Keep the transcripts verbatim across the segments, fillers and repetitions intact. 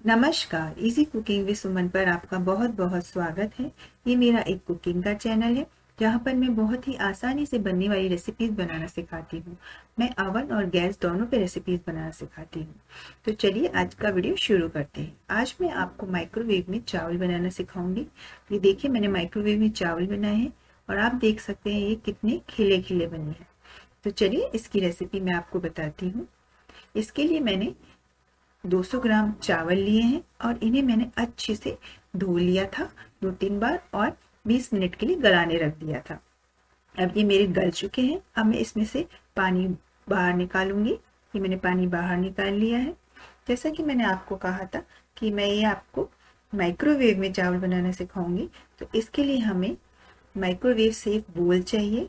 नमस्कार, easy cooking with सुमन पर आपका बहुत बहुत स्वागत है। ये मेरा एक कुकिंग का चैनल है जहाँ पर मैं बहुत ही आसानी से बनने वाली रेसिपीज बनाना सिखाती हूँ। मैं ओवन और गैस दोनों पे रेसिपीज बनाना सिखाती हूँ। तो चलिए आज का वीडियो शुरू करते हैं। आज मैं आपको माइक्रोवेव में चावल बनाना सिखाऊंगी। ये देखिए, मैंने माइक्रोवेव में चावल बनाए हैं और आप देख सकते हैं ये कितने खिले खिले बने हैं। तो चलिए इसकी रेसिपी मैं आपको बताती हूँ। इसके लिए मैंने दो सौ ग्राम चावल लिए हैं और इन्हें मैंने अच्छे से धो लिया था दो तीन बार और बीस मिनट के लिए गलाने रख दिया था। अब ये मेरे गल चुके हैं। अब मैं इसमें से पानी बाहर निकालूंगी। ये मैंने पानी बाहर निकाल लिया है। जैसा कि मैंने आपको कहा था कि मैं ये आपको माइक्रोवेव में चावल बनाना सिखाऊंगी, तो इसके लिए हमें माइक्रोवेव सेफ बोल चाहिए।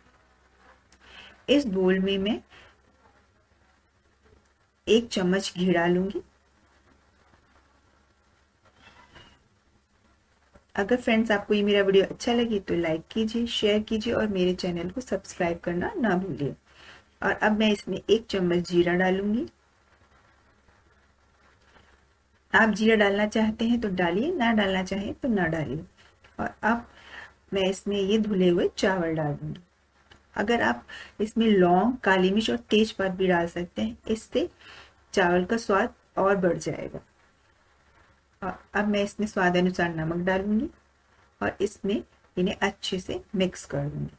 इस बोल में मैं एक चम्मच घी डालूंगी। अगर फ्रेंड्स आपको ये मेरा वीडियो अच्छा लगे तो लाइक कीजिए, शेयर कीजिए और मेरे चैनल को सब्सक्राइब करना ना भूलिए। और अब मैं इसमें एक चम्मच जीरा डालूंगी। आप जीरा डालना चाहते हैं तो डालिए, ना डालना चाहें तो ना डालिए। और अब मैं इसमें ये धुले हुए चावल डाल दूंगी। अगर आप इसमें लौंग, काली मिर्च और तेजपात भी डाल सकते हैं, इससे चावल का स्वाद और बढ़ जाएगा। अब मैं इसमें स्वाद अनुसार नमक डालूंगी और इसमें इन्हें अच्छे से मिक्स कर दूंगी।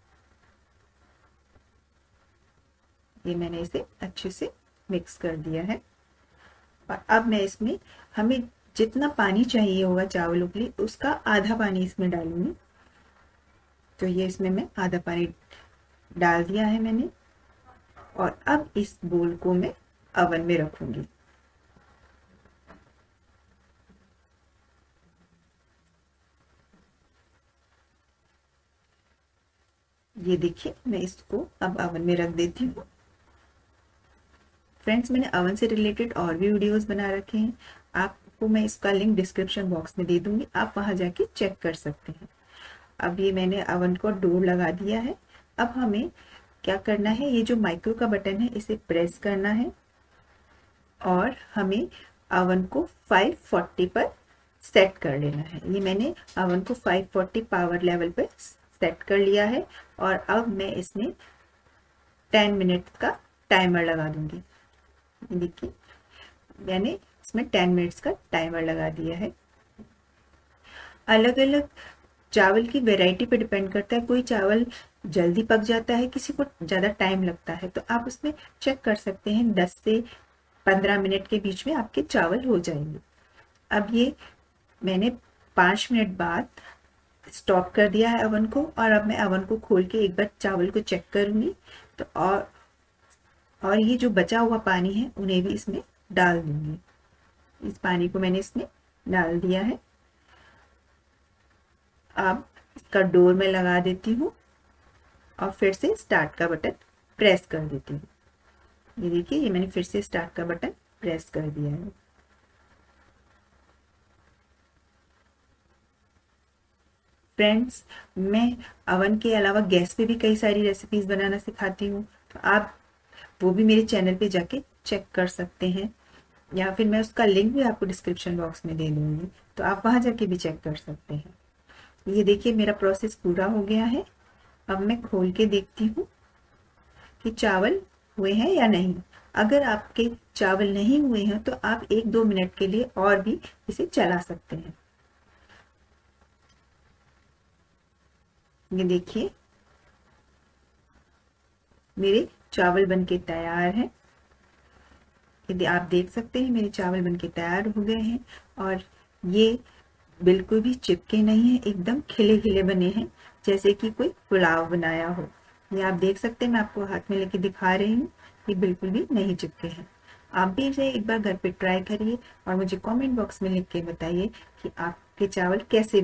ये मैंने इसे अच्छे से मिक्स कर दिया है। और अब मैं इसमें हमें जितना पानी चाहिए होगा चावलों के लिए उसका आधा पानी इसमें डालूंगी। तो ये इसमें मैं आधा पानी डाल दिया है मैंने। और अब इस बोल को मैं ओवन में रखूंगी। ये देखिए, मैं इसको अब ओवन में रख देती हूँ। फ्रेंड्स, मैंने ओवन से रिलेटेड और भी वीडियोस बना रखे हैं। आपको मैं इसका लिंक डिस्क्रिप्शन बॉक्स में दे दूंगी, आप वहां जाके चेक कर सकते हैं। अब ये मैंने ओवन को डोर लगा दिया है। अब हमें क्या करना है, ये जो माइक्रो का बटन है इसे प्रेस करना है और हमें ओवन को पाँच सौ चालीस पर सेट कर लेना है। ये मैंने ओवन को पाँच सौ चालीस पावर लेवल पर सेट कर लिया है। और अब मैं इसमें दस मिनट का टाइमर लगा दूंगी। देखिए, मैंने इसमें दस मिनट्स का टाइमर लगा दिया है। अलग अलग चावल की वैरायटी पे डिपेंड करता है। कोई चावल जल्दी पक जाता है, किसी को ज़्यादा टाइम लगता है। तो आप उसमें चेक कर सकते हैं, दस से पंद्रह मिनट के बीच में आपके चावल हो जाएंगे। अब ये मैंने पाँच मिनट बाद स्टॉप कर दिया है ओवन को। और अब मैं ओवन को खोल के एक बार चावल को चेक करूंगी। तो और और ये जो बचा हुआ पानी है उन्हें भी इसमें डाल दूंगी। इस पानी को मैंने इसमें डाल दिया है। अब इसका डोर में लगा देती हूँ और फिर से स्टार्ट का बटन प्रेस कर देती हूँ। ये देखिए, ये मैंने फिर से स्टार्ट का बटन प्रेस कर दिया है। फ्रेंड्स, मैं ओवन के अलावा गैस पे भी कई सारी रेसिपीज बनाना सिखाती हूँ, तो आप वो भी मेरे चैनल पे जाके चेक कर सकते हैं, या फिर मैं उसका लिंक भी आपको डिस्क्रिप्शन बॉक्स में दे दूंगी, तो आप वहां जाके भी चेक कर सकते हैं। ये देखिए, मेरा प्रोसेस पूरा हो गया है। अब मैं खोल के देखती हूँ कि चावल हुए हैं या नहीं। अगर आपके चावल नहीं हुए हैं तो आप एक दो मिनट के लिए और भी इसे चला सकते हैं। ये देखिए, मेरे चावल बनके तैयार हैं। यदि आप देख सकते हैं मेरे चावल बनके तैयार हो गए हैं और ये बिल्कुल भी चिपके नहीं है, एकदम खिले खिले बने हैं, जैसे कि कोई पुलाव बनाया हो। ये आप देख सकते हैं, मैं आपको हाथ में लेके दिखा रही हूँ। ये बिल्कुल भी नहीं चिपके हैं। आप भी इसे एक बार घर पे ट्राई करिए और मुझे कमेंट बॉक्स में लिख के बताइए कि आपके चावल कैसे